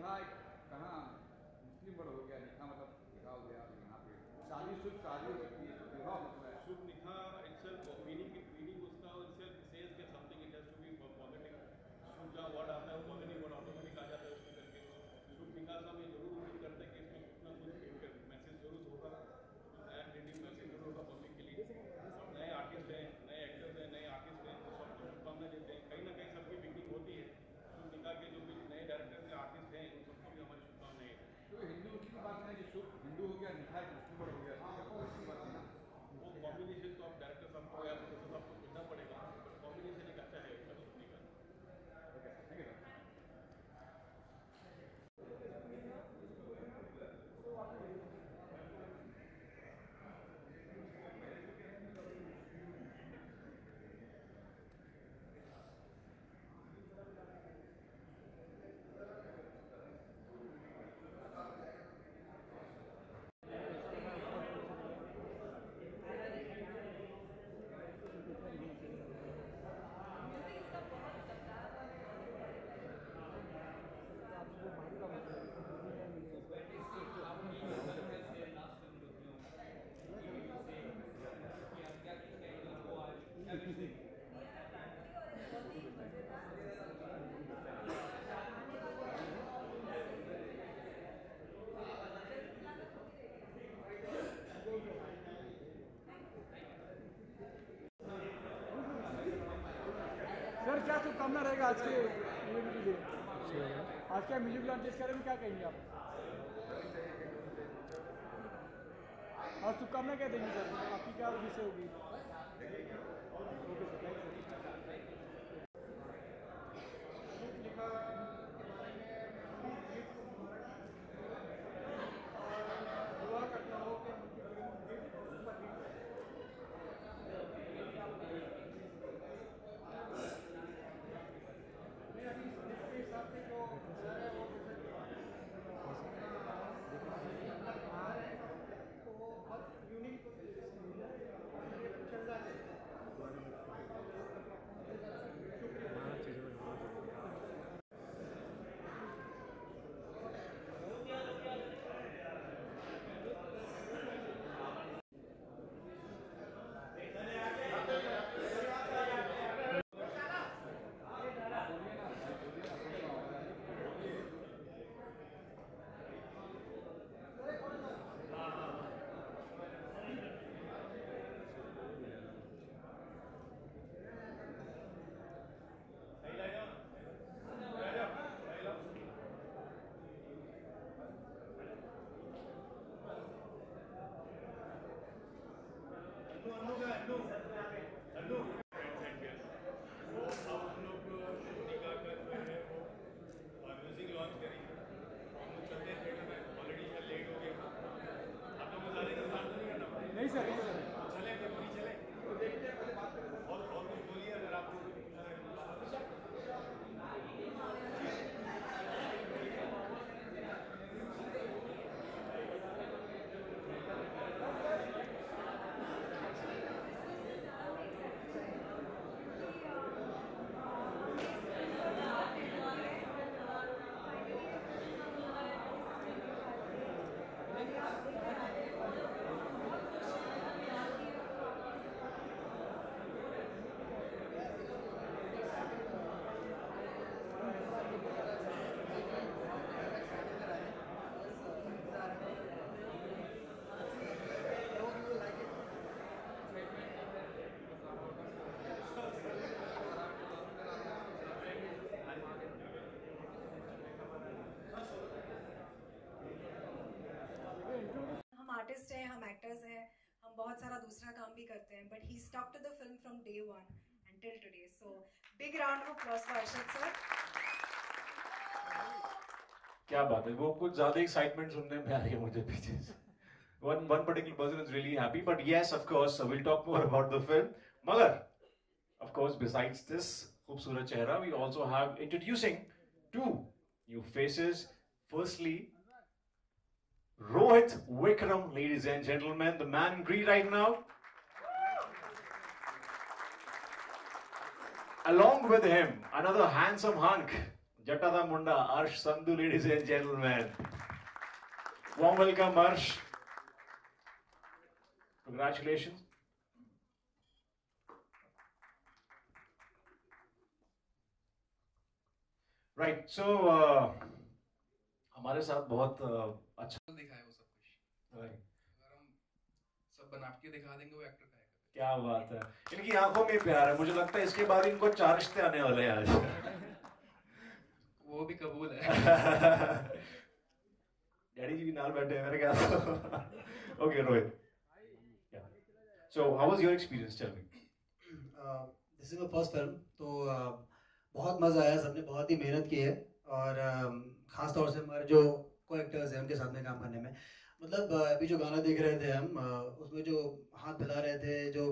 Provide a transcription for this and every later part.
निकाह कहाँ मुस्लिम वर्ड हो गया, निकाह मतलब निकाह हो गया यहाँ पे शादी शुभ शादी हो सकती है, विवाह होता है। शुभ निकाह itself meaning उसका itself says that something it has to be positive. शुभ जहाँ वर्ड आता है वो पॉजिटिव वर्ड ऑटोमेटिक आ जाता है उसमें करके। शुभ निकाह से हम ये जरूर उम्मीद करते हैं कि इसमें कुछ ना कुछ मैसेज जरूर होगा, नया क्रिएटिव मैसेज जरूर होगा पब्लिक के लिए। अब नए आर्टिस्ट हैं, नए एक्टर्स हैं, नए आर्टिस्ट हैं, तो सबको शुभकामनाएं देते हैं। कहीं ना कहीं सबकी बिगनिंग होती है। शुभ निकाह के जो भी नए डायरेक्टर हैं, आर्टिस्ट हैं, उन सबको भी हमारी शुभकामनाएं। तो हिंदू की बात है कि शुभ हिंदू हो गया, निकाह मुस्लिम वर्ड हो गया, इसकी बात है ना। वो कॉम्बिनेशन तो आप डायरेक्टर साहब को या प्रोड्यूसर साहब को सुनना पड़ेगा, बट कॉम्बिनेशन एक अच्छा है उसका शुभनी का। Okay, thank you sir. Sir क्या शुभकामना रहेगा आज के म्यूजिक के लिए? आज क्या म्यूजिक लॉन्च करेंगे, क्या कहेंगे आप? और शुभकामना क्या देंगे सर, आपकी क्या विषय होगी? ओके सर, थैंक नहीं सर, नहीं सर। चले और कुछ बोलिए अगर आपको कुछ पूछना है। आर्टिस्ट हैं, हम एक्टर्स हैं, हम बहुत सारा दूसरा काम भी करते हैं, but he stuck to the film from day one and till today. So big round of applause for Arshad sir. क्या बात है, वो कुछ ज्यादा एक्साइटमेंट सुनने में आ रही है मुझे पीछे से। One particular person is really happy, but yes, of course, we'll talk more about the film. Magar, of course, besides this खूबसूरत चेहरा, we also have introducing two new faces. Firstly, Rohit Vikram, ladies and gentlemen, the man in green right now. Along with him, another handsome hunk, Jattada Munda, Arsh Sandhu, ladies and gentlemen. Warm welcome, Arsh. Congratulations. Right, so हमारे साथ बहुत अच्छा दिखाए वो सब कुछ। Right. अगर हम सब बनावटी दिखा देंगे वो एक्टर का है। क्या बात है, इनकी आंखों में प्यार है, मुझे लगता है इसके बाद इनको 4 रिश्ते आने वाले हैं आज। वो भी कबूल है। डैडी जी भी नाल बैठे हैं मेरे ख्याल। Okay Rohit, so how was your experience, tell me? This is my first film, तो बहुत मज़ा आया, सबने बहुत ही मेहनत की है और ख़ास तौर से हमारे जो को एक्टर्स हैं उनके साथ में काम करने में, मतलब अभी जो गाना देख रहे थे हम, उसमें जो हाथ हिला रहे थे, जो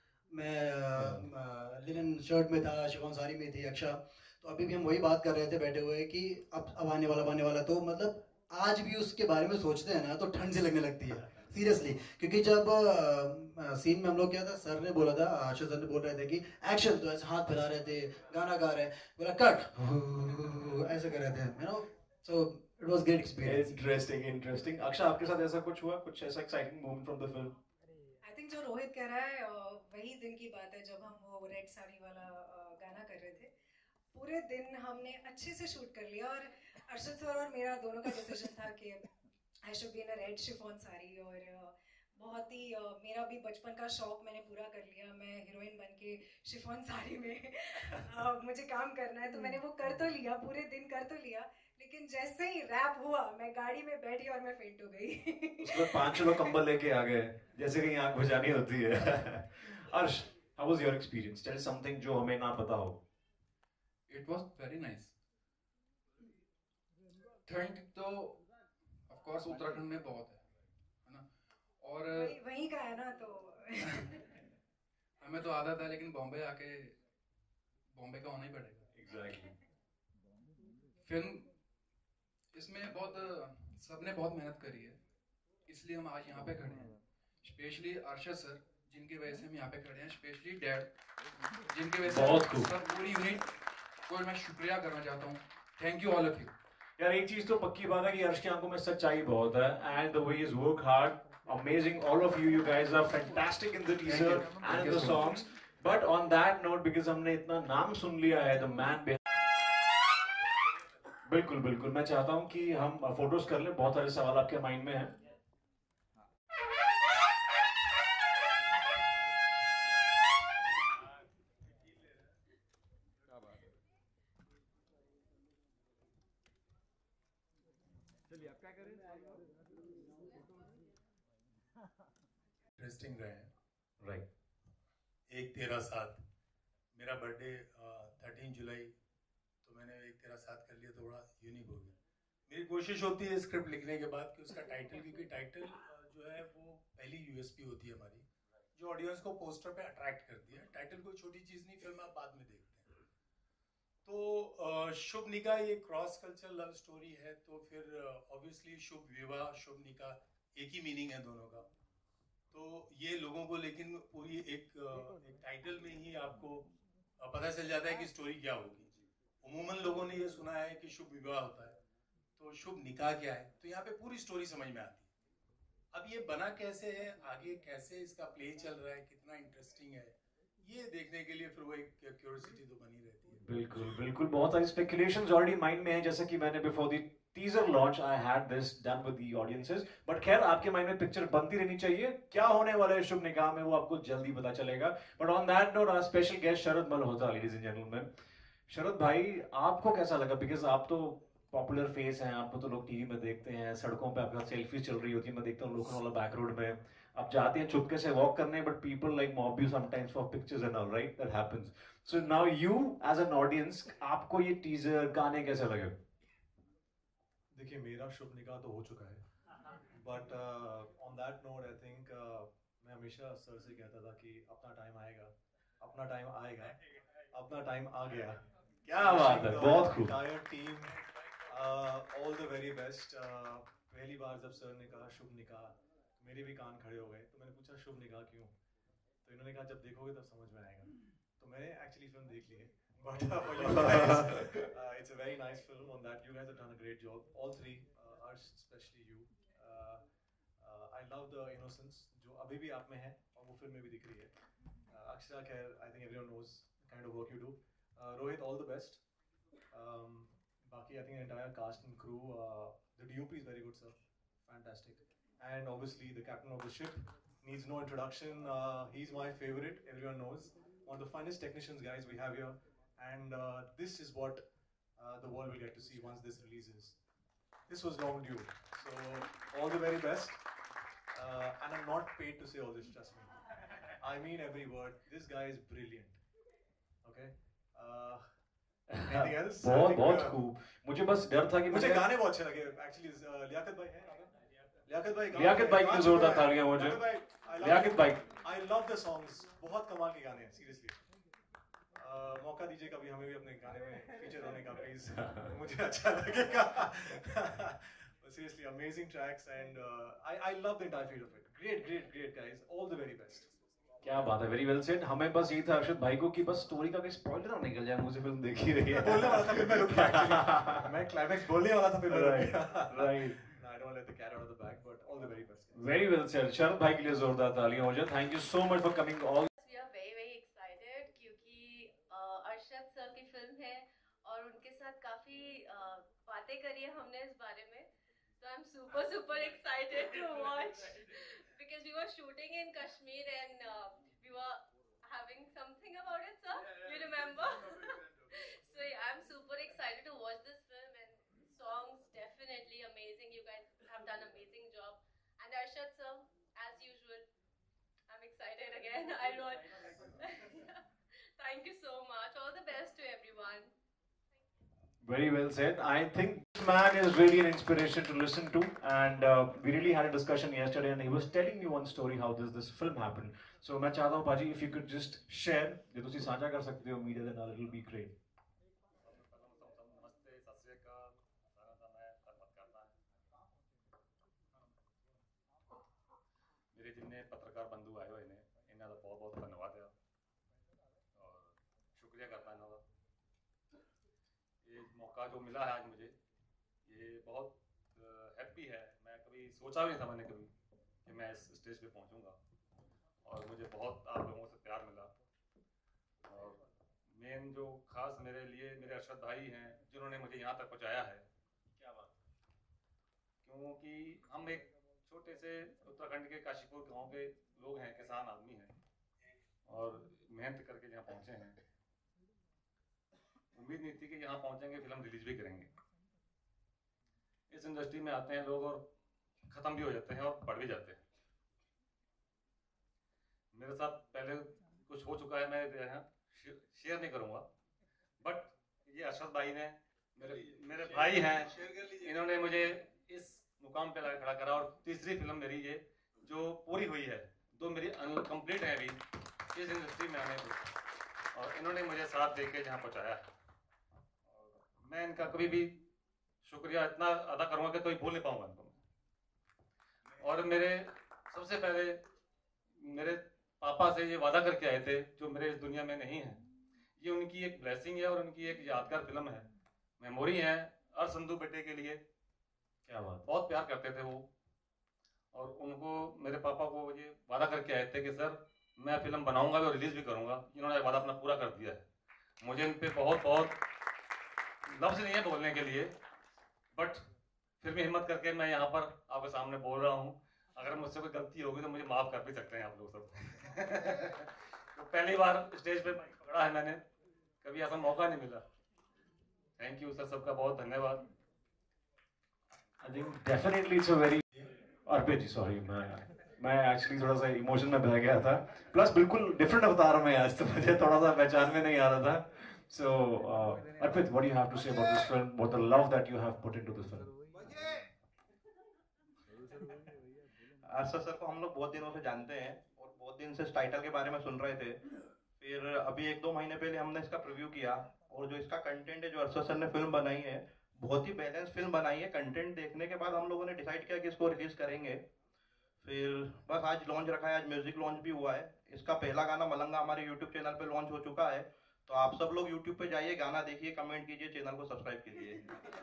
मैं लिनन शर्ट में था, शिफॉन साड़ी में थी अक्षा, तो अभी भी हम वही बात कर रहे थे बैठे हुए कि अब आने वाला, तो मतलब आज भी उसके बारे में सोचते हैं ना तो ठंड से लगने लगती है सीरियसली, क्योंकि जब सीन में हम लोग क्या था, सर ने बोला था, आशीष सर ने बोल रहे थे कि एक्शन, तो ऐसे हाथ फैला रहे थे, गाना गा रहे हैं, बोला कट, ऐसे कर रहे थे, you know, so it was great experience. Interesting. Aksha, आपके साथ ऐसा कुछ हुआ, कुछ ऐसा exciting moment from the film? I think जो रोहित कह रहा है वही दिन की बात है जब हम वो रेड साड़ी वाला गाना कर रहे थे। पूरे दिन हमने अच्छे से शूट कर लिया और अर्शद सर और मेरा दोनों का डिसीजन था कि I should be in a red chiffon sari, और बहुत ही मेरा भी बचपन का शौक मैंने पूरा कर लिया, मैं हीरोइन बन के शिफॉन साड़ी में मुझे काम करना है, तो मैंने वो कर तो लिया, पूरे दिन कर तो लिया, लेकिन जैसे ही रैप हुआ मैं गाड़ी में बैठी और मैं फेंट हो गई। उसके बाद 5 किलो कंबल लेके आ गए, जैसे कहीं आंख बुझानी होती है। अर्श, how was your experience? Tell something जो हमें ना पता हो। It was very nice. ठंड तो of course उत्तराखंड में बहुत है ना, और वहीं का है ना, तो हमें तो आदत है, लेकिन बॉम्बे आके बॉम्बे का होना ही पड़ेगा। Exactly. फिल्म इसमें बहुत सबने बहुत मेहनत करी है, इसलिए हम आज यहाँ पे खड़े हैं। स्पेशली अर्शद सर, जिनकी वजह से हम यहाँ पे खड़े हैं, स्पेशली डैड, जिनकी वजह से बहुत खूब। सब पूरी यूनिट को मैं शुक्रिया करना चाहता हूँ। Thank you all of you. यार एक चीज तो पक्की बात है कि अर्श की आंखों में सच्चाई बहुत है, and the way he's work hard, amazing, all of you guys are fantastic in the teaser and in the songs. But on that note, because हमने इतना नाम सुन लिया है, the man behind, बिल्कुल बिल्कुल, मैं चाहता हूँ कि हम फोटोज कर लें, बहुत सारे सवाल आपके माइंड में हैं। चलिए आप क्या करें? इंटरेस्टिंग रहे हैं। राइट। 1-13-7 मेरा बर्थडे 13 जुलाई, तो मैंने 1-13-7 कर लिया, तो बड़ा यूनिक हो गया। मेरी कोशिश होती है स्क्रिप्ट लिखने के बाद कि उसका टाइटल, क्योंकि टाइटल जो है वो पहली यूएसपी होती है हमारी, जो ऑडियंस को पोस्टर पे अट्रैक्ट करती है। टाइटल कोई छोटी चीज़ नहीं, फिल्म आप बाद में देखते हैं। तो शुभ निकाह ये क्रॉस कल्चरल लव स्टोरी है, तो फिर ऑब्वियसली शुभ विवाह शुभ निकाह एक ही मीनिंग है दोनों का। तो ये लोगों को, लेकिन पूरी एक टाइटल में ही आपको पता चल जाता है कि स्टोरी क्या होगी। उमूमन लोगों ने ये सुना है कि शुभ विवाह होता है, तो शुभ निकाह क्या है, तो यहाँ पे पूरी स्टोरी समझ में आती है। अब ये बना कैसे है, आगे कैसे इसका प्ले चल रहा है, कितना इंटरेस्टिंग है, ये देखने के लिए फिर वो एक क्यूरियोसिटी तो बनी रहती है। बिल्कुल बिल्कुल, बहुत सारी स्पेकुलेशंस ऑलरेडी माइंड में हैं, जैसे कि मैंने before the teaser launch I had this done with the audiences, but खैर आपके माइंड में पिक्चर बनती रहनी चाहिए। क्या होने वाला है शुभ निकाह में वो आपको जल्दी पता चलेगा। But on that note, our special guest Sharad Malhotra, ladies and gentleman. Sharad भाई, आपको कैसा लगा? बिकॉज आप तो पॉपुलर फेस हैं, आपको तो लोग टीवी में देखते हैं, सड़कों पे आपके साथ सेल्फी चल रही होती है, मैं देखता हूँ लोखंडवाला बैक रोड में आप जाते हैं चुपके से वॉक करने, but people like mob you sometimes for pictures and all, right? That happens. So now you as an audience, आपको ये टीजर गाने कैसे लगे? देखिए, मेरा शुभ निकाह तो हो चुका है, but on that note I think मैं हमेशा सर से कहता था कि अपना टाइम आएगा, अपना टाइम आएगा, अपना टाइम आ गया। क्या बात है, बहुत खूब। Entire team, all the very best. पहली बार जब सर ने कहा शुभ निकाह, मेरे भी कान खड़े हो गए, तो मैंने पूछा शुभ निकाह क्यों, तो इन्होंने कहा जब देखोगे तब समझ में आएगा। तो मैंने एक्चुअली फिल्म देख ली है, But for you guys, it's a very nice film. On that, you guys have done a great job. All three, Arsh, especially you. I love the innocence जो अभी भी आप में है और वो फिल्म में भी दिख रही है. Akshara Khair, I think everyone knows the kind of work you do. Rohit, all the best. Baki, I think the entire cast and crew. The DOP is very good, sir. Fantastic. And obviously the captain of the ship needs no introduction. He's my favorite. Everyone knows. One of the finest technicians, guys, we have here. And this is what the world will get to see once this releases. This was long due. So all the very best. And I'm not paid to say all this, trust me. I mean every word. This guy is brilliant. Okay. Anything else? बहुत खूब. मुझे बस डर था कि मुझे गाने बहुत अच्छे लगे. Actually, लियाकत भाई है. लियाकत भाई की जोरदार तालियां मुझे. लियाकत भाई. I love the songs. बहुत कमाल के गाने हैं. Seriously. मौका दीजिए कभी हमें भी अपने गाने में फीचर होने का प्लीज. मुझे अच्छा लगेगा. Seriously, amazing tracks and I love the entire feel of it. Great guys. All the very best. क्या बात है, वेरी वेल सेड. हमें बस यही था अर्शद भाई को कि बस स्टोरी का कोई स्पॉइलर ना निकल जाए. मुझे फिल्म देखी रही है. बोलने वाला था फिर मैं रुक गया एक्चुअली. मैं क्लाइमैक्स बोलने वाला था फिर मैं रुक गया. Right. I don't let the cat out of the bag, but all the very best. Very well said. Sharad भाई के लिए जोरदार तालियां हो जाए. Thank you so much for coming all. We are very excited क्योंकि अरशद सर की फिल्म है और उनके साथ काफी बातें करी है हमने इस बारे में. So I'm super excited to watch because we were shooting in Kashmir and we were having something about it, sir. You remember? So yeah, I'm super excited to watch this film and songs definitely amazing. You guys have done amazing job. And Arshad sir, as usual, I'm excited again. I know. Thank you so much. All the best to everyone. Very well said. I think this man is really an inspiration to listen to, and we really had a discussion yesterday, and he was telling me one story how this film happened. So मैं चाहता हूँ पाजी, if you could just share, जो तुसी साझा कर सकते हो media ਦੇ ਨਾਲ, it will be great. नमस्ते, सत श्री अकाल. सारा का मैं धन्यवाद करता मेरे जिन्ने पत्रकार बंधु आए हुए ने इन्हां दा बहुत धन्यवाद है और शुक्रिया करता इन्हां दा. ये मौका जो मिला है आज मुझे, ये बहुत हैप्पी है. मैं कभी सोचा भी नहीं था मैंने कभी कि मैं इस स्टेज पे पहुंचूंगा और मुझे बहुत आप लोगों से प्यार मिला. और मेन जो खास मेरे लिए मेरे अरशद भाई हैं जिन्होंने मुझे यहाँ तक पहुँचाया है. क्या बात. क्योंकि हम एक छोटे से उत्तराखंड के काशीपुर गांव के लोग हैं, किसान आदमी हैं और मेहनत करके यहाँ पहुँचे हैं. उम्मीद नहीं थी कि यहाँ पहुँचेंगे, फिल्म रिलीज भी करेंगे. इस इंडस्ट्री में आते हैं लोग और ख़त्म भी हो जाते हैं और बढ़ भी जाते हैं. मेरे साथ पहले कुछ हो चुका है, मैं यहाँ शेयर नहीं करूँगा, बट ये अरशद भाई ने मेरे भाई हैं, इन्होंने मुझे इस मुकाम पे खड़ा करा. और तीसरी फिल्म मेरी ये जो पूरी हुई है, दो मेरी अनकम्प्लीट है अभी इस इंडस्ट्री में आने को, और इन्होंने मुझे साथ दे के जहाँ पहुँचाया. और मैं इनका कभी भी शुक्रिया इतना अदा करूँगा कि कोई भूल नहीं पाऊँगा इनको. और मेरे सबसे पहले मेरे पापा से ये वादा करके आए थे जो मेरे इस दुनिया में नहीं है. ये उनकी एक ब्लेसिंग है और उनकी एक यादगार फिल्म है, मेमोरी है. और संधू बेटे के लिए क्या बात. बहुत प्यार करते थे वो, और उनको मेरे पापा को ये वादा करके आए थे कि सर मैं फिल्म बनाऊंगा और रिलीज भी करूंगा. इन्होंने वादा अपना पूरा कर दिया है. मुझे इन पे बहुत लफ्ज़ नहीं है बोलने के लिए, बट फिर भी हिम्मत करके मैं यहाँ पर आपके सामने बोल रहा हूँ. अगर मुझसे कोई गलती होगी तो मुझे माफ़ कर भी सकते हैं आप लोग सब. तो पहली बार स्टेज पे पकड़ा है मैंने, कभी ऐसा मौका नहीं मिला. थैंक यू सर, सबका बहुत धन्यवाद. I think definitely it's a very. Arpit ji sorry, मैं एक्चुअली थोड़ा सा इमोशन में बह गया था. प्लस बिल्कुल डिफरेंट अवतार में आज, तो मुझे थोड़ा सा पहचान में नहीं आ रहा था. So Arpit, what do you have to say about this film? What the love that you have put into this film? Arshad sir को हम लोग बहुत दिनों से जानते हैं और बहुत दिन से इस टाइटल के बारे में सुन रहे थे. फिर अभी 1-2 महीने पहले हमने इसका प्रीव्यू किया, और जो इसका कंटेंट है, जो अरशद सर ने फिल्म बनाई है, बहुत ही बैलेंस फिल्म बनाई है. कंटेंट देखने के बाद हम लोगों ने डिसाइड किया कि इसको रिलीज करेंगे. फिर बस आज लॉन्च रखा है, आज म्यूजिक लॉन्च भी हुआ है. इसका पहला गाना मलंगा हमारे यूट्यूब चैनल पे लॉन्च हो चुका है. तो आप सब लोग यूट्यूब पे जाइए, गाना देखिए, कमेंट कीजिए, चैनल को सब्सक्राइब कीजिए।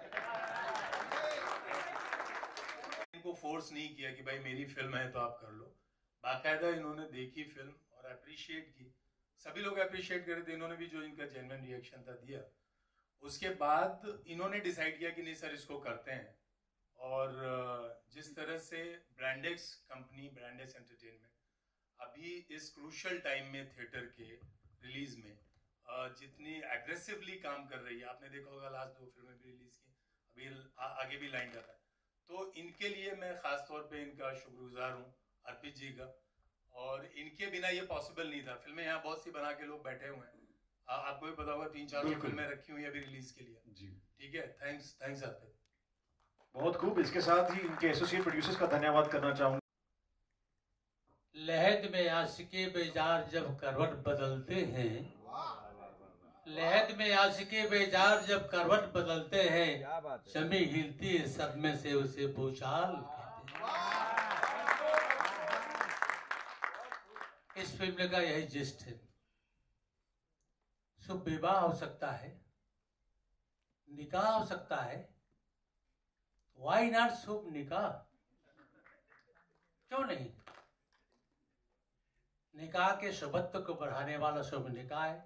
इनको फोर्स नहीं किया कि भाई मेरी फिल्म है तो आप कर लो। बाकायदा इन्होंने देखी फिल्म और अप्रिशिएट की, सभी लोग अप्रिशिएट कर रहे थे, इन्होंने भी जो इनका जेन्युइन रिएक्शन था दिया। उसके बाद इन्होंने डिसाइड किया कि नहीं सर इसको करते हैं। और जिस तरह से ब्रांडेक्स कंपनी, ब्रांडेक्स एंटरटेनमेंट अभी इस क्रूशल टाइम में थिएटर के रिलीज में जितनी एग्रेसिवली काम कर रही है, आपने देखा होगा लास्ट 2 फिल्में भी रिलीज की, अभी आगे भी लाइन कर रहा है, तो इनके लिए मैं खास तौर पे इनका शुक्रगुजार हूँ, अर्पित जी का। और इनके बिना ये पॉसिबल नहीं था। फिल्में यहाँ बहुत सी बना के लोग बैठे हुए हैं, आपको भी पता होगा 3-4 फिल्में रखी हुई है अभी रिलीज के लिए जी। ठीक है, थैंक्स अर्पित। बहुत खूब। इसके साथ ही इनके एसोसिएट प्रोड्यूसर्स का धन्यवाद करना चाहूंगा। लहद में आशिके बेजार जब करवट बदलते हैं, लहद में आशिके बेजार जब करवट बदलते हैं, शमी हिलती है सदमे से उसे भूचाल कहते हैं। इस फिल्म का यही जिस्ट है। शुभ विवाह हो सकता है, निकाह हो सकता है, वाई नॉट शुभ निकाह, क्यों नहीं? निकाह के शुभत्व को बढ़ाने वाला शुभ निकाह है।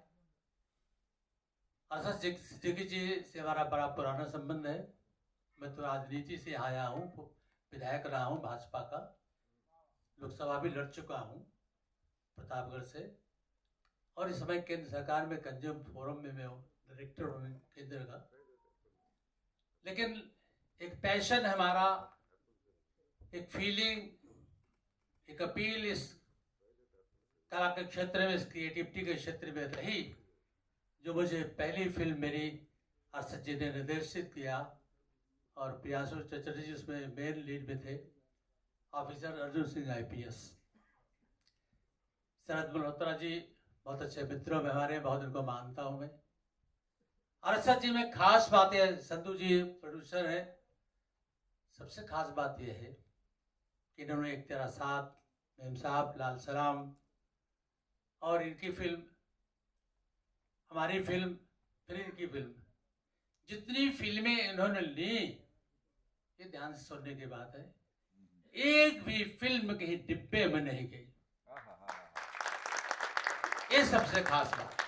अरशद सिद्दीकी जी से हमारा बड़ा पुराना संबंध है। मैं तो राजनीति से आया हूँ, विधायक रहा हूँ भाजपा का, लोकसभा भी लड़ चुका हूँ प्रतापगढ़ से, और इस समय केंद्र सरकार में कंज्यूम फोरम में मैं डायरेक्टर हूँ केंद्र का। लेकिन एक पैशन है हमारा, एक फीलिंग, एक अपील इस कला के क्षेत्र में, इस क्रिएटिविटी के क्षेत्र में रही, जो मुझे पहली फिल्म मेरी अरशद जी ने निर्देशित किया और प्रियांशु चटर्जी जी उसमें मेन लीड में थे, ऑफिसर अर्जुन सिंह IPS। शरद मल्होत्रा जी बहुत अच्छे मित्रों में हमारे, बहुत उनको मानता हूँ मैं। अरशद जी में खास बात है, संधू जी प्रोड्यूसर हैं, सबसे खास बात यह है कि इन्होंने एक तेरा साथ, मेम साहब, लाल सलाम और इनकी फिल्म, हमारी फिल्म, फिर इनकी फिल्म, जितनी फिल्में इन्होंने ली, ये ध्यान से सुनने की बात है, एक भी फिल्म कहीं डिब्बे में नहीं गई। ये सबसे खास बात।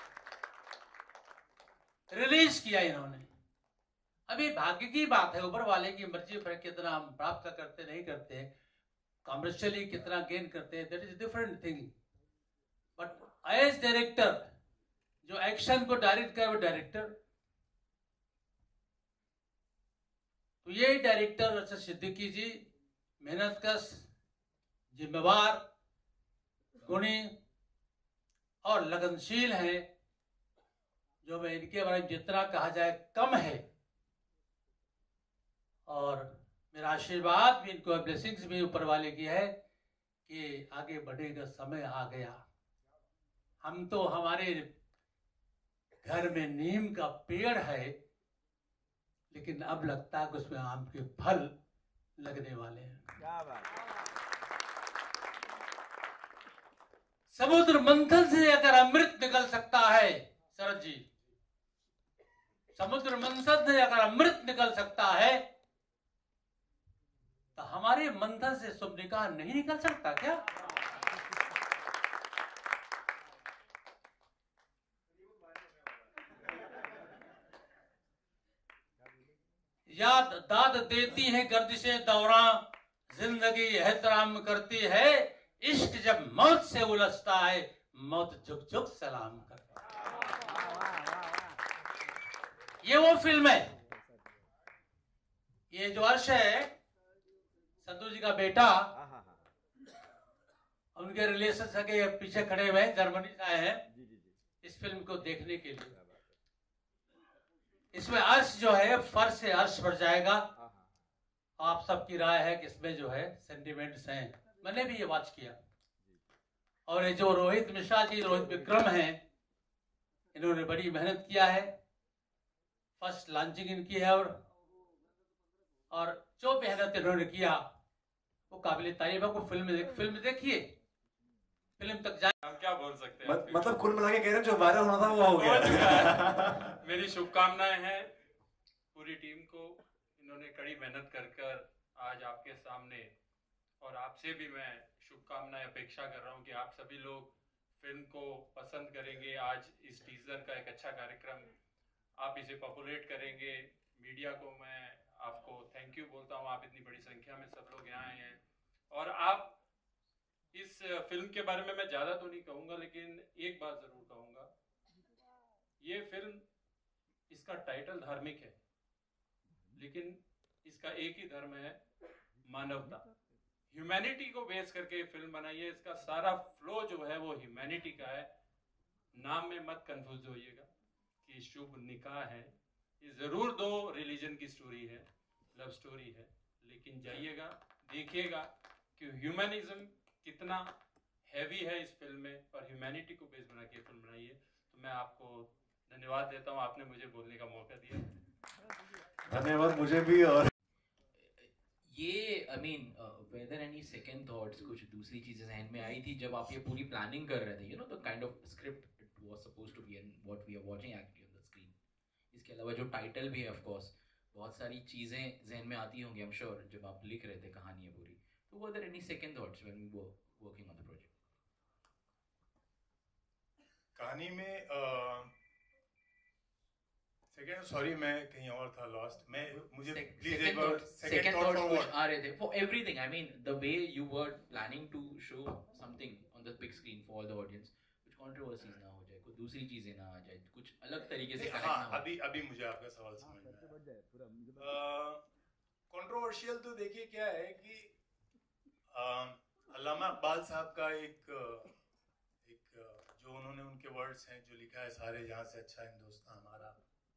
रिलीज किया इन्होंने। अभी भाग्य की बात है, ऊपर वाले की मर्जी पर कितना हम प्राप्त करते नहीं करते, कॉमर्शियली कितना गेन करते हैं, that is different thing. But as director, जो एक्शन को डायरेक्ट करे वो डायरेक्टर, तो ये डायरेक्टर अरशद सिद्दीकी जी मेहनतकश, जिम्मेवार, गुणी और लगनशील हैं, जो मैं इनके बारे में जितना कहा जाए कम है। और मेरा आशीर्वाद भी इनको, ब्लेसिंग्स भी ऊपर वाले की है कि आगे बढ़ने का समय आ गया। हम तो, हमारे घर में नीम का पेड़ है, लेकिन अब लगता है कि उसमें आम के फल लगने वाले हैं। क्या बात। समुद्र मंथन से अगर अमृत निकल सकता है शरद जी, समुद्र मंथन से अगर अमृत निकल सकता है, तो हमारे मंथन से शुभ निकाह नहीं निकल सकता क्या? याद दाद देती है गर्दिशें दौरा, जिंदगी एहतराम करती है, इश्क जब मौत से उलझता है, मौत झुक झुक सलाम करती है। ये वो फिल्म है। ये जो अर्श है, संधू जी का बेटा, उनके रिलेशन के पीछे खड़े हुए हैं, जर्मनी से आए हैं इस फिल्म को देखने के लिए। इसमें अर्श जो है फर्श से अर्श बढ़ जाएगा। आप सबकी राय है कि इसमें जो है सेंटिमेंट्स हैं, मैंने भी ये वॉच किया। और ये जो रोहित मिश्रा जी, रोहित विक्रम हैं, इन्होंने बड़ी मेहनत किया है, फर्स्ट लॉन्चिंग इनकी है, और जो मेहनत इन्होंने किया वो काबिल तारीफ है। को फिल्म देखिए, फिल्म तक जाए। हम क्या बोल सकते हैं मतलब कुल मिला के कह रहे हैं जो वायरल होना था वो हो गया। मेरी शुभकामनाएं हैं पूरी टीम को। इन्होंने कड़ी मेहनत कर आज आपके सामने, और आपसे भी मैं शुभकामनाएं अपेक्षा कर रहा हूं कि आप सभी लोग फिल्म को पसंद करेंगे। आज इस टीजर का एक अच्छा कार्यक्रम, आप इसे पॉपुलेट करेंगे। मीडिया को मैं आपको थैंक यू बोलता हूं, आप इतनी बड़ी संख्या में सब लोग यहाँ आए हैं। और आप इस फिल्म के बारे में मैं ज़्यादा तो नहीं कहूँगा, लेकिन एक बात ज़रूर कहूँगा, ये फिल्म, इसका टाइटल धार्मिक है, लेकिन इसका एक ही धर्म है, मानवता। ह्यूमैनिटी को बेस करके फिल्म बनाई है। इसका सारा फ्लो जो है वो ह्यूमैनिटी का है। नाम में मत कंफ्यूज होइएगा कि शुभ निकाह है, ये ज़रूर दो रिलीजन की स्टोरी है, लव स्टोरी है, लेकिन जाइएगा देखिएगा कि ह्यूमैनिज्म कितना हैवी है इस फिल्म में, और ह्यूमैनिटी को बेस बना के फिल्म बनाई है। तो मैं आपको धन्यवाद देता हूँ, आपने मुझे बोलने का मौका दिया। धन्यवाद मुझे भी। और ये I mean whether any second thoughts, कुछ दूसरी चीजें जहन में आई थी जब आप ये पूरी प्लानिंग कर रहे थे, you know the kind of script it was supposed to be and what we are watching actually on the screen. इसके अलावा जो टाइटल भी है, ऑफ कोर्स बहुत सारी चीजें जहन में आती होंगी, आई एम श्योर, जब आप लिख रहे थे कहानी है पूरी। तो were there any second thoughts when we were working on the project? कहानी में सेकंड, सॉरी मैं कहीं और था, लॉस्ट। मैं मुझे प्लीज एक बार सेकंड थॉट्स कुछ आ रहे थे for everything. I mean the way you were planning to show something on the big screen for all the audience, कुछ कंट्रोवर्सीज ना हो जाए, कुछ दूसरी चीजें ना आ जाए, कुछ अलग तरीके से कनेक्ट ना हो। अभी मुझे आपका सवाल समझ में आया। कंट्रोवर्शियल तो देखिए क्या है कि अल्लामा इकबाल साहब का एक जो उन्होंने, उनके वर्ड्स हैं जो लिखा है, सारे जहां से अच्छा हिंदुस्तान हमारा,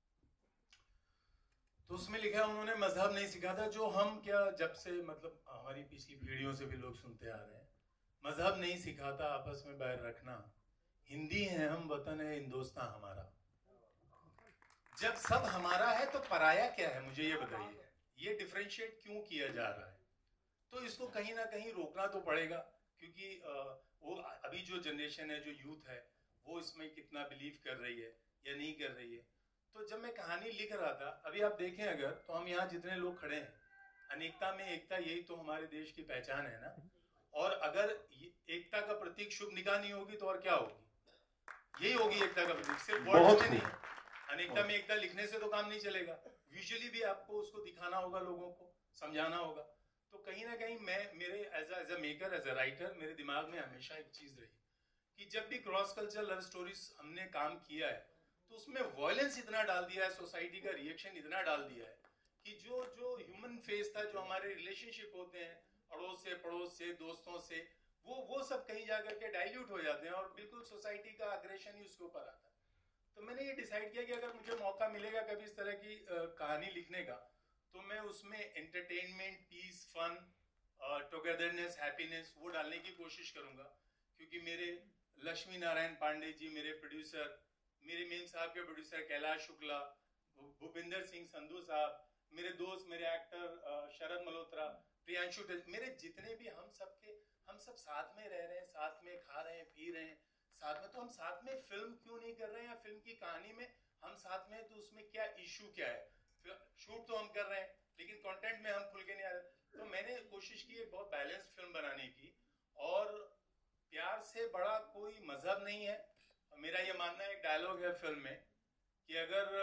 तो उसमें लिखा है उन्होंने मजहब नहीं सिखाता, जो हम क्या जब से मतलब हमारी पिछली पीढ़ियों से भी लोग सुनते आ रहे हैं, मजहब नहीं सिखाता आपस में बैर रखना, हिंदी हैं हम, वतन है हिंदुस्तान हमारा। जब सब हमारा है तो पराया क्या है, मुझे ये बताइए, ये डिफरेंशिएट क्यों किया जा रहा है? तो इसको कहीं ना कहीं रोकना तो पड़ेगा, क्योंकि वो अभी जो जनरेशन है, जो यूथ है, वो इसमें कितना बिलीव कर रही है या नहीं कर रही है। तो जब मैं कहानी लिख रहा था, अभी आप देखें अगर, तो हम यहाँ जितने लोग खड़े हैं, अनेकता में एकता, यही तो हमारे देश की पहचान है ना। और अगर एकता का प्रतीक शुभ निकाह नहीं होगी तो और क्या होगी? यही होगी एकता का प्रतीक, सिर्फ वर्ड में नहीं। अनेकता में एकता लिखने से तो काम नहीं चलेगा, विजुअली भी आपको उसको दिखाना होगा, लोगों को समझाना होगा। तो कहीं ना कहीं मेरे as a maker, as a writer, मेरे दिमाग में हमेशा एक चीज रही कि जब भी क्रॉस कल्चर लव स्टोरीज हमने काम किया है, तो उसमें वॉयलेंस इतना डाल दिया है, सोसाइटी का रिएक्शन इतना डाल दिया है कि जो ह्यूमन फेस था, जो हमारे रिलेशनशिप होते हैं पड़ोस से दोस्तों से, वो सब कहीं जाकर के डाइल्यूट हो जाते हैं, और बिल्कुल सोसाइटी का अग्रेशन ही उसके ऊपर आता है। तो मैंने ये डिसाइड किया कि अगर मुझे मौका मिलेगा कभी इस तरह की कहानी लिखने का, तो मैं उसमें entertainment, peace, fun, togetherness, happiness, वो डालने की कोशिश करूंगा। क्योंकि मेरे लक्ष्मी नारायण पांडे जी, मेरे प्रोड्यूसर, मेरे मेम साहब के प्रोड्यूसर कैलाश शुक्ला, भूपिंदर सिंह संधू साहब, मेरे दोस्त, मेरे एक्टर शरद मल्होत्रा, प्रियांशु, मेरे जितने भी हम सब साथ में रह रहे हैं, साथ में खा रहे हैं, पी रहे हैं साथ में, तो हम साथ में फिल्म क्यों नहीं कर रहे हैं? या फिल्म की कहानी में हम साथ में, तो उसमें क्या इशू क्या है? शूट तो हम कर रहे हैं, लेकिन कंटेंट में हम खुल के नहीं आ रहे। तो मैंने कोशिश की एक बहुत बैलेंस्ड फिल्म बनाने की, और प्यार से बड़ा कोई मजहब नहीं है। मेरा ये मानना है, एक डायलॉग है फिल्म में कि अगर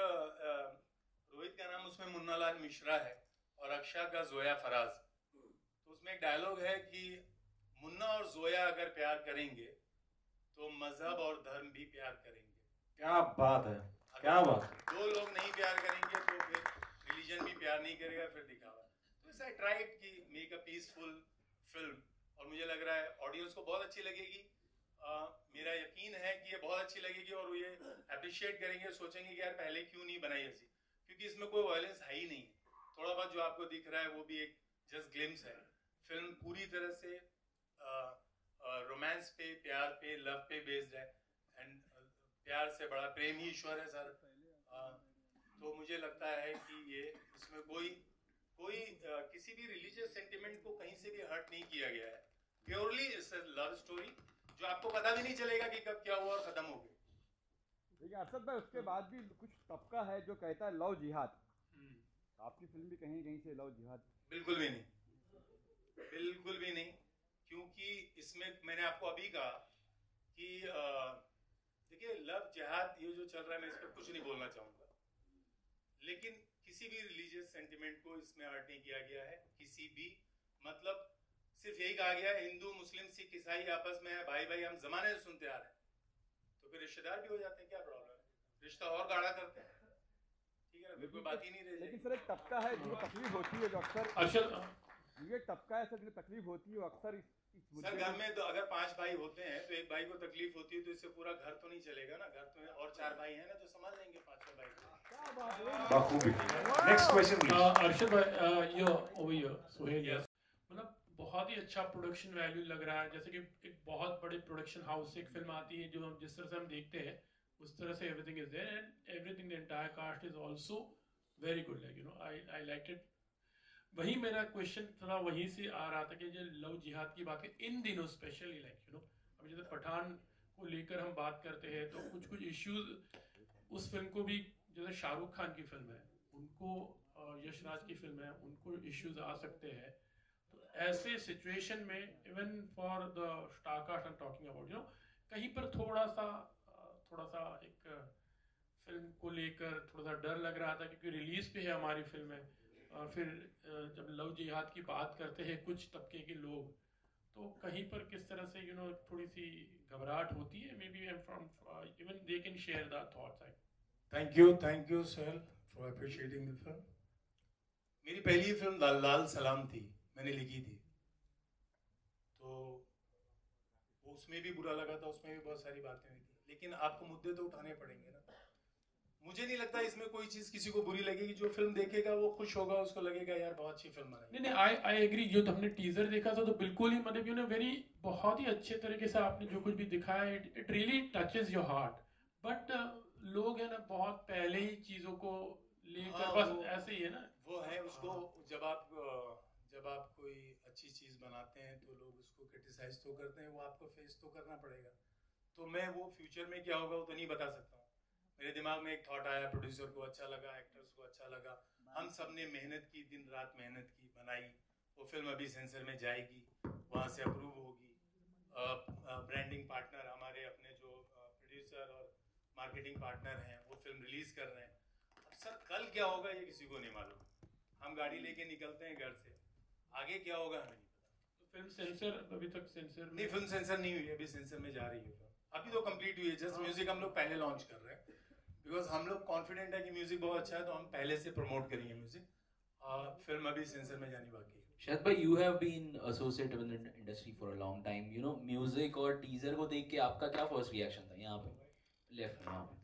रोहित का नाम उसमें मुन्नालाल मिश्रा है और अक्षय का जोया फराज, तो उसमें एक डायलॉग है कि मुन्ना और जोया अगर प्यार करेंगे तो मजहब और धर्म भी प्यार करेंगे। क्या बात है, क्या बात। दो लोग नहीं प्यार करेंगे तो फिर रिलीजन भी प्यार नहीं करेगा, फिर दिखावा। तो इस आई ट्राइड कि मेक अ पीसफुल फिल्म, और मुझे लग रहा है ऑडियंस को बहुत अच्छी लगेगी। मेरा यकीन है कि ये बहुत अच्छी लगेगी, और ये अप्रिशिएट करेंगे, सोचेंगे कि यार पहले क्यों नहीं बनाई ऐसी, क्योंकि इसमें कोई वायलेंस है ही नहीं। थोड़ा बहुत जो आपको दिख रहा है वो भी एक जस्ट ग्लिम्स है। फिल्म पूरी तरह से रोमांस पे, प्यार पे, लव पे बेस्ड है, एंड प्यार से बड़ा प्रेम ही ईश्वर है सर। तो मुझे लगता है कि ये इसमें कोई किसी भी रिलीजियस सेंटिमेंट को कहीं से भी हर्ट नहीं किया गया है। Purely it's a love story जो आपको पता भी नहीं चलेगा कि कब क्या हुआ और खत्म हो गया। देखिए अरशद भाई, उसके बाद भी कुछ तबका है जो कहता है लव जिहाद। आपकी फिल्म भी कहीं कहीं से लव जिहाद। बिल्कुल भी नहीं, बिल्कुल भी नहीं, क्योंकि इसमें मैंने आपको अभी कहा कि देखिए लव जिहाद ये जो चल रहा है मैं इस पर कुछ नहीं बोलना चाहूँगा, लेकिन किसी भी रिलीजियस सेंटिमेंट को इसमें हर्ट नहीं किया गया है, किसी भी मतलब सिर्फ यही कहा गया है हिंदू मुस्लिम सिख ईसाई आपस में भाई भाई हम जमाने से सुनते आ रहे हैं, तो फिर रिश्तेदार भी हो जाते हैं, क्या प्रॉब्लम है, रिश्ता और गाढ़ा करते हैं, ठीक है ना, फिर कोई बात ही नहीं रह लेकिन सर एक तबका है जिसको तकलीफ होती है, जो अक्सर ये तबका है सर जिसको तकलीफ होती है, वो अक्सर सर घर में तो अगर 5 भाई होते हैं तो एक भाई को तकलीफ होती है तो इससे पूरा घर तो नहीं चलेगा ना, घर तो और 4 भाई हैं ना तो संभाल लेंगे 5 भाई को। बखूबी। Next question please. अर्शद भाई यो ओवर हियर सोहेल, मतलब बहुत ही अच्छा प्रोडक्शन वैल्यू लग रहा है, जैसे कि एक बहुत बड़े प्रोडक्शन हाउस से एक फिल्म आती है जो जिस तरह से हम देखते हैं उस तरह से everything is there and everything the entire cast is also very good, like you know I like it. वही मेरा क्वेश्चन थोड़ा वहीं से आ रहा था कि जो लव जिहाद की बात है इन दिनों स्पेशली, लाइक यू नो अभी जैसे पठान को लेकर हम बात करते हैं तो कुछ कुछ इश्यूज उस फिल्म को भी, जैसे शाहरुख खान की फिल्म है उनको, यशराज की फिल्म है उनको इश्यूज आ सकते हैं, तो ऐसे सिचुएशन में even for the star cast I am talking about, you know कहीं पर थोड़ा सा एक फिल्म को लेकर थोड़ा सा डर लग रहा था, क्योंकि रिलीज पे है हमारी फिल्म है, और फिर जब लव जिहाद की बात करते हैं कुछ तबके के लोग, तो कहीं पर किस तरह से यू नो थोड़ी सी घबराहट होती है, maybe from even they can share the thoughts. Thank you sir for appreciating the film. मेरी पहली फिल्म लाल सलाम थी, मैंने लिखी थी, तो उसमें भी बुरा लगा था, उसमें भी बहुत सारी बातें हुई थी, लेकिन आपको मुद्दे तो उठाने पड़ेंगे ना। मुझे नहीं लगता इसमें कोई चीज किसी को बुरी लगेगी, जो फिल्म देखेगा वो खुश होगा, उसको लगेगा यार बहुत अच्छी फिल्म बनाई। नहीं आई एग्री, जो हमने टीजर देखा था तो बिल्कुल ही मतलब यू नो वेरी बहुत ही अच्छे तरीके से आपने जो कुछ भी दिखाया, it really touches your heart, but लोग है ना बहुत पहले ही चीजों को लेकर बस ऐसे ही है ना, वो है उसको जब आप कोई अच्छी चीज बनाते हैं तो लोग उसको क्रिटिसाइज तो करते हैं, वो आपको फेस तो करना पड़ेगा। तो मैं वो फ्यूचर में क्या होगा वो तो नहीं बता सकता हूँ। मेरे दिमाग में एक थॉट आया, प्रोड्यूसर को अच्छा लगा, एक्टर्स को अच्छा लगा, हम सब ने मेहनत की, दिन रात मेहनत की, बनाई, वो फिल्म अभी सेंसर में जाएगी, वहाँ से अप्रूव होगी, ब्रांडिंग पार्टनर हमारे अपने जो प्रोड्यूसर और मार्केटिंग पार्टनर हैं वो फिल्म रिलीज कर रहे हैं। अब सर कल क्या होगा ये किसी को नहीं मालूम, हम गाड़ी लेके निकलते हैं घर से, आगे क्या होगा हमें नहीं पता। तो फिल्म सेंसर अभी तक सेंसर नहीं, फिल्म सेंसर नहीं हुई, अभी सेंसर में जा रही है, अभी तो कंप्लीट हुई है, जस्ट म्यूजिक हम लोग पहले लॉन्च कर रहे हैं, बिकॉज हम लोग कॉन्फिडेंट है कि म्यूजिक बहुत अच्छा है, तो हम पहले से प्रमोट करेंगे म्यूजिक। फिल्म अभी सेंसर में जानी बाकी है। शायद भाई you have been associated with the industry for a long time, you know music और टीजर को देख के आपका क्या फर्स्ट रिएक्शन था? यहाँ पे लेफ्ट में, यहाँ पे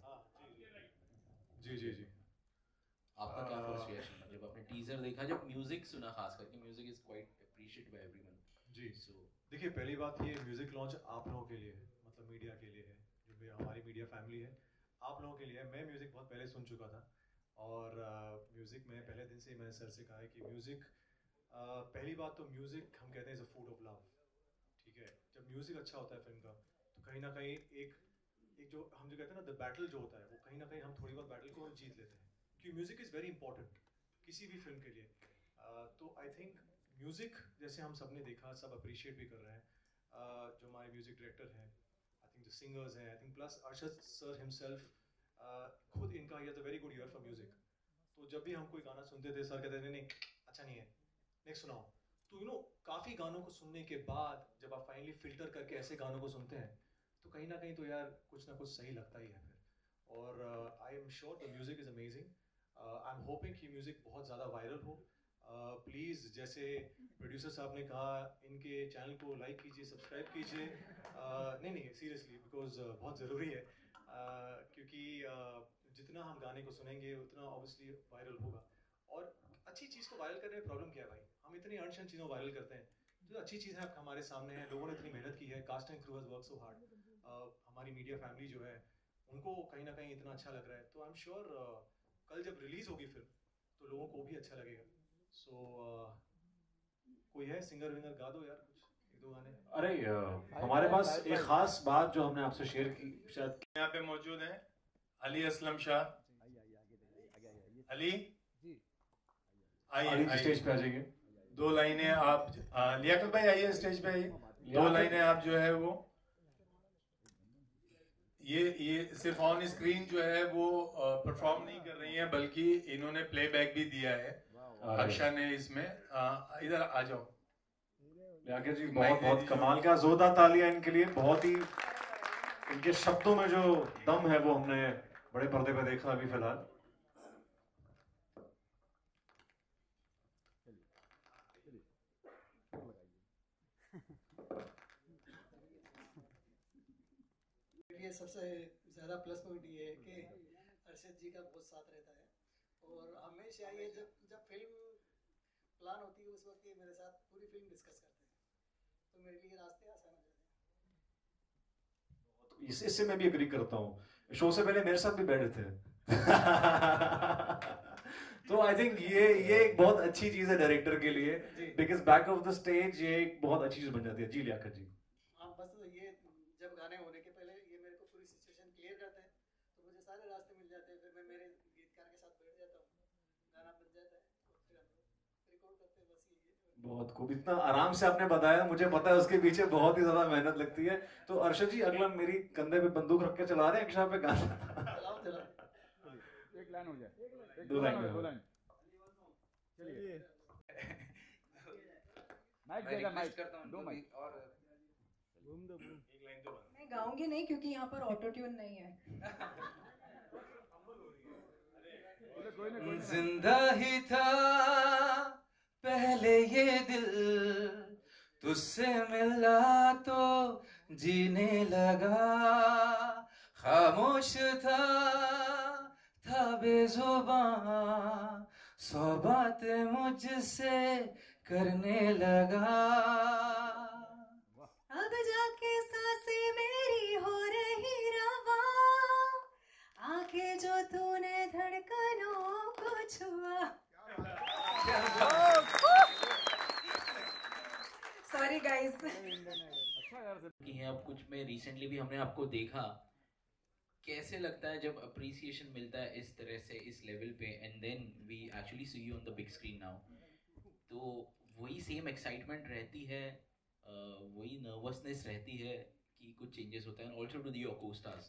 जी आपका क्या फर्स्ट रिएक्शन था जब आपने टीजर देखा, जब म्यूजिक सुना, खास करके music is quite appreciated by everyone जी। देखिए पहली बात ये म्यूजिक लॉन्च आप लोगों के लिए है, मतलब मीडिया के लिए है, जो हमारी मीडिया फैमिली है, आप लोगों के लिए है। मैं म्यूज़िक बहुत पहले सुन चुका था, और म्यूज़िक में पहले दिन से ही मैंने सर से कहा है कि म्यूज़िक, पहली बात तो म्यूज़िक हम कहते हैं is a food of love, ठीक है। जब म्यूज़िक अच्छा होता है फिल्म का, तो कहीं ना कहीं एक जो हम जो कहते हैं ना द बैटल जो होता है, वो कहीं ना कहीं हम थोड़ी बहुत बैटल को जीत लेते हैं, क्योंकि म्यूज़िक इज़ वेरी इंपॉर्टेंट किसी भी फिल्म के लिए। तो आई थिंक म्यूज़िक जैसे हम सब ने देखा, सब अप्रिशिएट भी कर रहे हैं, जो हमारे म्यूज़िक डायरेक्टर हैं, आई थिंक जो सिंगर्स हैं, I think plus Arshad sir himself, खुद इनका ही very good year for music. तो जब भी हम कोई गाना सुनते थे, सर कहते थे नहीं अच्छा नहीं है, नेक्स्ट सुनाओ। तो यू नो काफ़ी गानों को सुनने के बाद जब आप फाइनली फ़िल्टर करके ऐसे गानों को सुनते हैं, तो कहीं ना कहीं तो यार कुछ ना कुछ सही लगता ही है फिर। और I am sure the music is amazing. I am hoping कि म्यूज़िक बहुत ज़्यादा वायरल हो। प्लीज़ जैसे प्रोड्यूसर साहब ने कहा, इनके चैनल को लाइक कीजिए, सब्सक्राइब कीजिए। नहीं सीरियसली, बिकॉज बहुत ज़रूरी है, क्योंकि जितना हम गाने को सुनेंगे उतना ऑब्वियसली वायरल होगा। और अच्छी चीज़ को वायरल करने में प्रॉब्लम क्या है भाई, हम इतनी अनशन चीज़ों वायरल करते हैं, जो अच्छी चीज़ है हमारे सामने है, लोगों ने इतनी मेहनत की है, cast and crew has work so hard, हमारी मीडिया फैमिली जो है उनको कहीं ना कहीं इतना अच्छा लग रहा है, तो आई एम श्योर कल जब रिलीज़ होगी फिल्म तो लोगों को भी अच्छा लगेगा। सो कोई है सिंगर विंगर गा दो यार कुछ। अरे हमारे पास एक खास बात जो हमने आपसे शेयर की शायद यहाँ पे मौजूद हैं अली असलम शाह। अली आइए स्टेज पे आ जाइए। 2 लाइनें आप लियाकत भाई आइए स्टेज पे आइए। 2 लाइनें आप जो है वो ये सिर्फ ऑन स्क्रीन जो है वो परफॉर्म नहीं कर रही हैं बल्कि इन्होंने प्लेबैक भी दिया है अक्षा ने इसमें। इधर आ जाओ लियाकत जी, बहुत बहुत कमाल का, जोरदार तालियां इनके लिए। बहुत ही इनके शब्दों में जो दम है वो हमने बड़े पर्दे पे देखा अभी फिलहाल। ये सबसे ज़्यादा प्लस पॉइंट ये है कि अरशद जी का बहुत साथ रहता है और हमेशा ये जब फिल्म प्लान होती है उस वक्त ये मेरे साथ पूरी फिल्म डिस्कस करते हैं, तो मेरे लिए रास्ते आसान हो जाते हैं। इससे मैं भी एग्री करता हूँ। शो से पहले मेरे साथ भी बैठे थे तो आई थिंक ये एक बहुत अच्छी चीज है डायरेक्टर के लिए, because back of the stage ये एक बहुत अच्छी चीज बन जाती है। जी लियाकत जी। हाँ बस ये जब गाने होने के पहले ये मेरे को पूरी सिचुएशन क्लियर करते हैं तो मुझे सारे रास्ते मिल जाते हैं, फिर मैं मेरे गीतकार के साथ बैठ जाता हूँ, गाना बन जाता है और फिर हम लोग रिकॉर्ड करते हैं। बस ये बहुत खूब, इतना आराम से आपने बताया, मुझे पता है उसके पीछे बहुत ही ज्यादा मेहनत लगती है। तो अर्शद जी अगला मेरी कंधे पे बंदूक रख के चला रहे हैं अक्षा पे गाना। एक लाइन हो जाए, 2 लाइन चलिए। माइक देगा, माइक करता हूं, 2 माइक और घूम दो। एक लाइन तो मैं गाऊंगी नहीं क्योंकि यहाँ पर ऑटो ट्यून नहीं है। जिंदा ही था पहले ये दिल, तुझसे मिला तो जीने लगा, खामोश था बेजुबान, 100 बातें मुझसे करने लगा, अब जाके सांसें मेरी हो रही रवा, आके जो तूने धड़कनों को छुआ। Sorry guys. अब कुछ में रिसेंटली भी हमने आपको देखा, कैसे लगता है जब अप्रिसिएशन मिलता है इस तरह से इस लेवल पे, and then we actually see you on the big screen now, तो वही सेम एक्साइटमेंट रहती है, वही नर्वसनेस रहती है कि कुछ चेंजेस होता है, also to your co-stars?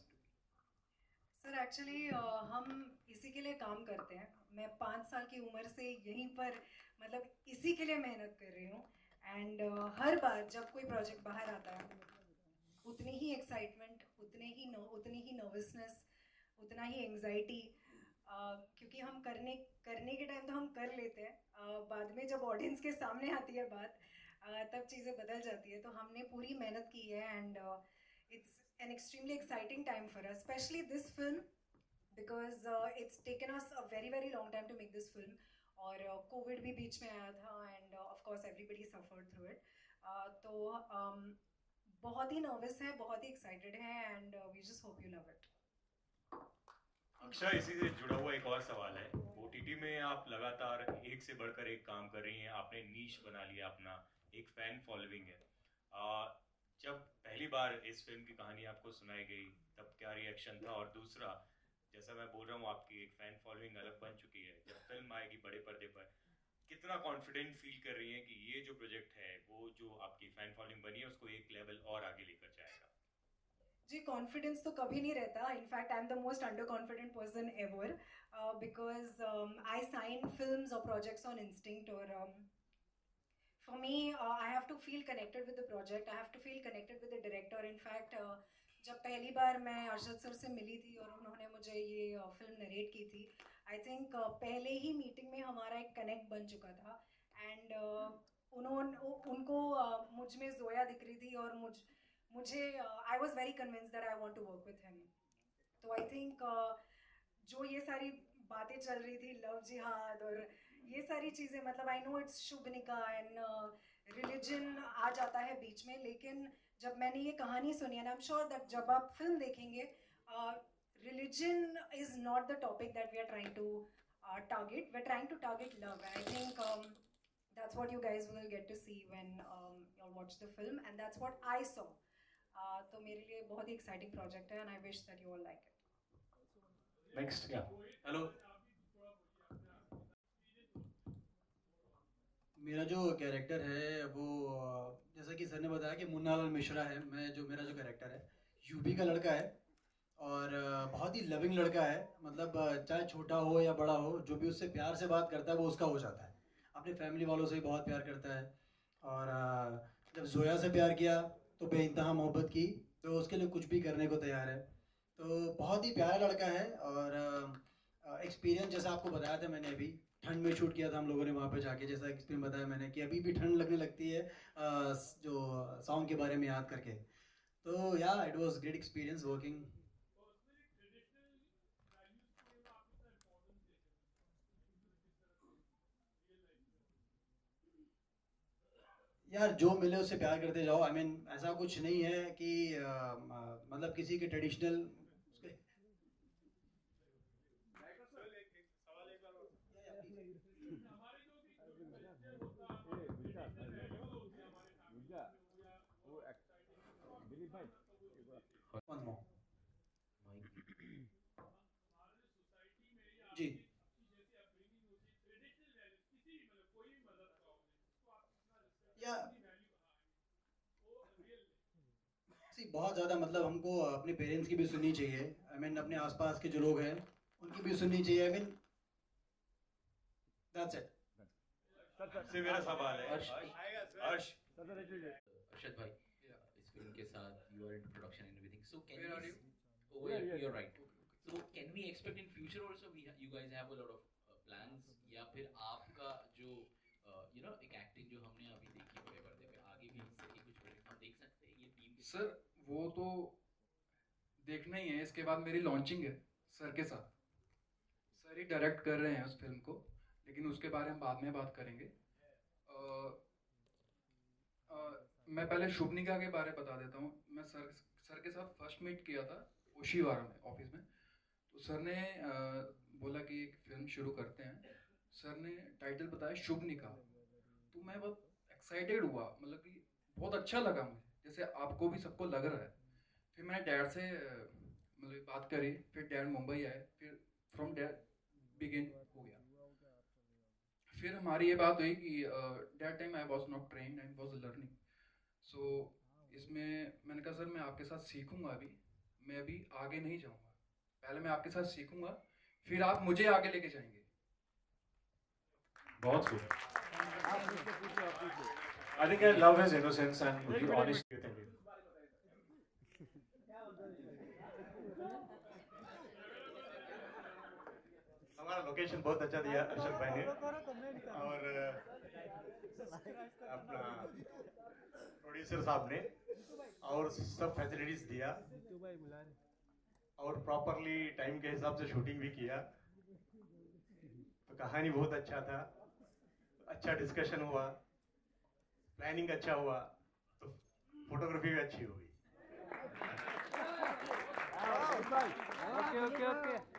Sir actually हम इसी के लिए काम करते हैं। मैं 5 साल की उम्र से यहीं पर मतलब इसी के लिए मेहनत कर रही हूँ, एंड हर बार जब कोई प्रोजेक्ट बाहर आता है उतनी ही एक्साइटमेंट, उतनी ही नर्वसनेस, उतना ही एंग्जाइटी, क्योंकि हम करने के टाइम तो हम कर लेते हैं, बाद में जब ऑडियंस के सामने आती है बात तब चीज़ें बदल जाती है। तो हमने पूरी मेहनत की है and it's an extremely exciting time for us, especially this film, because it's taken us a very very long time to make this film, और COVID भी बीच में आया था and of course everybody suffered through it, तो बहुत ही nervous है, बहुत ही एक्साइटेड है and we just hope you love it. Aksha, इसी से जुड़ा हुआ एक और सवाल है। OTT में आप लगातार एक से बढ़कर एक काम कर रही हैं, आपने नीश बना लिया अपना, एक फैन फॉलोइंग है। जब पहली बार इस फिल्म की कहानी आपको सुनाई गई तब क्या रिएक्शन था? और दूसरा, जैसा मैं बोल रहा हूँ आपकी एक फैन फॉलोइंग अलग बन चुकी है, जब फिल्म आएगी बड़े पर्दे पर कितना कॉन्फिडेंट फील कर रही हैं कि ये जो प्रोजेक्ट है वो जो आपकी फैन फॉलोइंग बनी है उसको एक लेवल और आगे लेकर जाएगा? जी, कॉन्फिडेंस तो कभी नहीं रहता, in fact I am the most under confident person ever, because I sign films और प्रोजेक्ट्स ऑन इंस्टिंक्ट, और for me I have to feel connected with the project, I have to feel connected with the director. In fact जब पहली बार मैं Arshad sir से मिली थी और उन्होंने मुझे ये फिल्म नरेट की थी, आई थिंक पहले ही मीटिंग में हमारा एक कनेक्ट बन चुका था, एंड उनको मुझ में जोया दिख रही थी और मुझे I was very convince that I want to work with him. तो आई थिंक जो ये सारी बातें चल रही थी, लव जिहाद और ये सारी चीज़ें, मतलब आई नो इट्स शुभ निकाह एंड रिलीजन आ जाता है बीच में, लेकिन जब मैंने ये कहानी सुनी and I am sure that जब आप फिल्म देखेंगे, religion is not the topic that we are trying to target, we're trying to target love, and I think that's what you guys will get to see when you're watch the film, and that's what I saw. तो मेरे लिए बहुत ही exciting project है, and I wish that you all like it. Next, yeah. Hello. मेरा जो character है वो जैसा कि सर ने बताया कि मुन्ना लाल मिश्रा है। मेरा जो कैरेक्टर है यूपी का लड़का है और बहुत ही लविंग लड़का है। मतलब चाहे छोटा हो या बड़ा हो, जो भी उससे प्यार से बात करता है वो उसका हो जाता है। अपने फैमिली वालों से भी बहुत प्यार करता है और जब जोया से प्यार किया तो बेइंतहा मोहब्बत की, तो उसके लिए कुछ भी करने को तैयार है। तो बहुत ही प्यारा लड़का है और एक्सपीरियंस जैसा आपको बताया था मैंने, अभी ठंड में शूट किया था हम लोगों ने वहाँ पे जाके। जैसा एक्सपीरियंस बताया मैंने कि अभी भी ठंड लगने लगती है जो सॉन्ग के बारे में याद करके। तो या it was great experience working. यार जो मिले उससे प्यार करते जाओ। आई मीन ऐसा कुछ नहीं है कि मतलब किसी के ट्रेडिशनल जी या बहुत ज़्यादा मतलब हमको अपने पेरेंट्स की भी सुननी चाहिए। आई मीन अपने आसपास के जो लोग हैं उनकी भी सुननी चाहिए। I mean that's it. से मेरा सवाल है अर्श अर्शद भाई, इस फिल्म के साथ you are in production and everything, so can you are right, so can we expect in future also you guys have a lot of plans, या फिर आपका जो यू नो एक एक्टिंग जो हमने अभी देखी बड़े पर्दे पे, आगे भी इस तरह की कुछ प्रोजेक्ट हम देख सकते हैं ये टीम के? सर वो तो देखना ही है। इसके बाद मेरी लॉन्चिंग है सर के साथ। सर ही डायरेक्ट कर रहे हैं उस फिल्म को, लेकिन उसके बारे में बाद में बात करेंगे। मैं पहले शुभनिका के बारे में बता देता हूँ। मैं सर के साथ फर्स्ट मीट किया था ओशीवारा में ऑफिस में। तो सर ने बोला कि एक फिल्म शुरू करते हैं। सर ने टाइटल बताया शुभनिका, तो मैं बहुत एक्साइटेड हुआ, मतलब कि बहुत अच्छा लगा मुझे, जैसे आपको भी सबको लग रहा है। फिर मैंने डैड से मतलब बात करी, फिर डैड मुंबई आए, फिर फ्रॉम डैड बिगिन हो गया। फिर हमारी ये बात हुई कि that time I was not trained, I was learning. So इसमें मैंने कहा सर मैं आपके साथ सीखूंगा, मैं अभी आगे नहीं जाऊंगा, पहले मैं आपके साथ सीखूंगा फिर आप मुझे आगे लेके जाएंगे। बहुत खूब। I think I love his innocence and the honesty. हमारा लोकेशन बहुत अच्छा दिया अर्शद भाई ने, और अपना प्रोड्यूसर साहब ने, और सब फैसिलिटीज दिया, और प्रॉपरली टाइम के हिसाब से शूटिंग भी किया। तो कहानी बहुत अच्छा था, अच्छा डिस्कशन हुआ, प्लानिंग अच्छा हुआ, तो फोटोग्राफी भी अच्छी हुई। Okay okay okay.